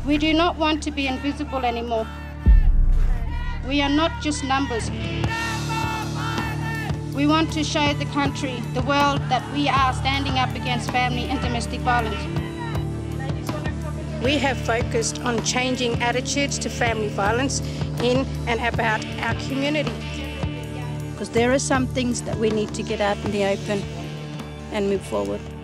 We do not want to be invisible anymore. We are not just numbers. We want to show the country, the world, that we are standing up against family and domestic violence. We have focused on changing attitudes to family violence in and about our community. Because there are some things that we need to get out in the open and move forward.